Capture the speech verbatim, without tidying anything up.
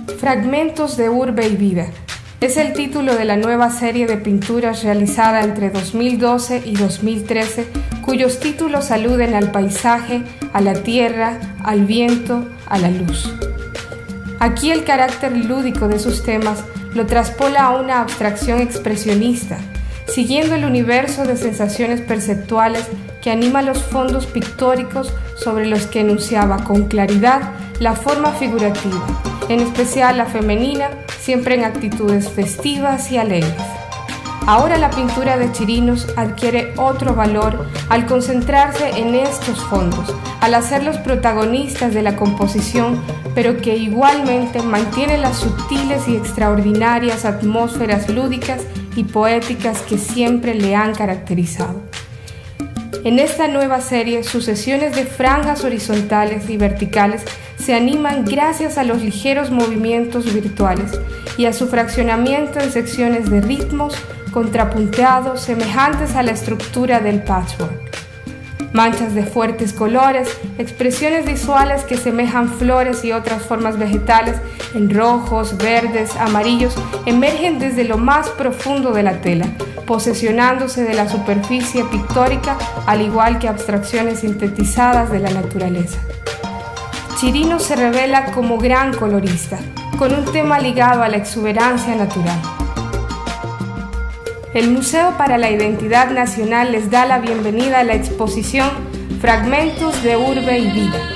Fragmentos de Urbe y Vida es el título de la nueva serie de pinturas realizada entre dos mil doce y dos mil trece, cuyos títulos aluden al paisaje, a la tierra, al viento, a la luz. Aquí el carácter lúdico de sus temas lo traspola a una abstracción expresionista, siguiendo el universo de sensaciones perceptuales que anima los fondos pictóricos sobre los que enunciaba con claridad la forma figurativa, en especial la femenina, siempre en actitudes festivas y alegres. Ahora la pintura de Chirinos adquiere otro valor al concentrarse en estos fondos, al hacerlos protagonistas de la composición, pero que igualmente mantiene las sutiles y extraordinarias atmósferas lúdicas y poéticas que siempre le han caracterizado. En esta nueva serie, sucesiones de franjas horizontales y verticales se animan gracias a los ligeros movimientos virtuales y a su fraccionamiento en secciones de ritmos contrapunteados semejantes a la estructura del patchwork. Manchas de fuertes colores, expresiones visuales que semejan flores y otras formas vegetales en rojos, verdes, amarillos, emergen desde lo más profundo de la tela, posesionándose de la superficie pictórica, al igual que abstracciones sintetizadas de la naturaleza. Chirinos se revela como gran colorista, con un tema ligado a la exuberancia natural. El Museo para la Identidad Nacional les da la bienvenida a la exposición Fragmentos de Urbe y Vida,